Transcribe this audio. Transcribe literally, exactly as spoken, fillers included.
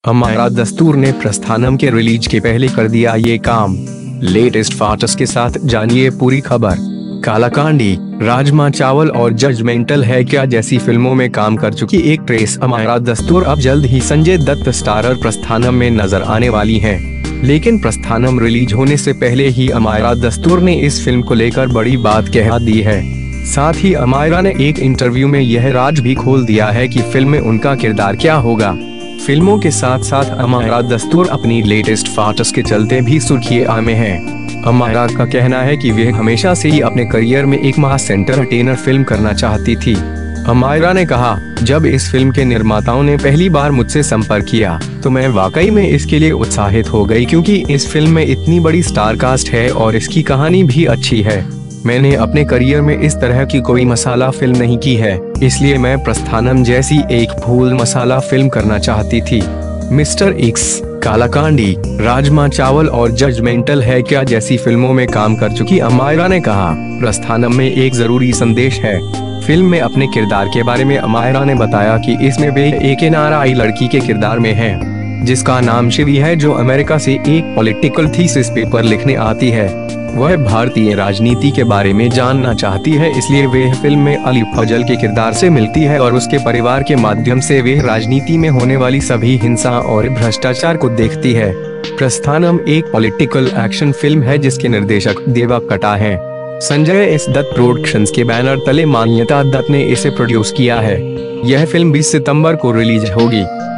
अमायरा दस्तूर ने प्रस्थानम के रिलीज के पहले कर दिया ये काम। लेटेस्ट फाटस के साथ जानिए पूरी खबर। कालाकांडी, राजमा चावल और जजमेंटल है क्या जैसी फिल्मों में काम कर चुकी एक्ट्रेस अमायरा दस्तूर अब जल्द ही संजय दत्त स्टारर प्रस्थानम में नजर आने वाली हैं। लेकिन प्रस्थानम रिलीज होने से पहले ही अमायरा दस्तूर ने इस फिल्म को लेकर बड़ी बात कह दी है। साथ ही अमायरा ने एक इंटरव्यू में यह राज भी खोल दिया है कि फिल्म में उनका किरदार क्या होगा। फिल्मों के साथ साथ अमायरा दस्तूर अपनी लेटेस्ट फाटस के चलते भी सुर्खियां में हैं। अमायरा का कहना है कि वह हमेशा से ही अपने करियर में एक मास एंटरटेनर फिल्म करना चाहती थी। अमायरा ने कहा, जब इस फिल्म के निर्माताओं ने पहली बार मुझसे संपर्क किया तो मैं वाकई में इसके लिए उत्साहित हो गई, क्योंकि इस फिल्म में इतनी बड़ी स्टार कास्ट है और इसकी कहानी भी अच्छी है। मैंने अपने करियर में इस तरह की कोई मसाला फिल्म नहीं की है, इसलिए मैं प्रस्थानम जैसी एक फूल मसाला फिल्म करना चाहती थी। मिस्टर एक्स, कालाकांडी, राजमा चावल और जजमेंटल है क्या जैसी फिल्मों में काम कर चुकी अमायरा ने कहा, प्रस्थानम में एक जरूरी संदेश है। फिल्म में अपने किरदार के बारे में अमायरा ने बताया कि इसमें वे एक एन आर आई लड़की के किरदार में है, जिसका नाम शिवी है, जो अमेरिका से एक पॉलिटिकल थीसिस पेपर लिखने आती है। वह भारतीय राजनीति के बारे में जानना चाहती है, इसलिए वह फिल्म में अली फजल के किरदार से मिलती है और उसके परिवार के माध्यम से वह राजनीति में होने वाली सभी हिंसा और भ्रष्टाचार को देखती है। प्रस्थानम एक पॉलिटिकल एक्शन फिल्म है जिसके निर्देशक देवा कटा है। संजय एस दत्त प्रोडक्शंस के बैनर तले मान्यता दत्त ने इसे प्रोड्यूस किया है। यह फिल्म बीस सितंबर को रिलीज होगी।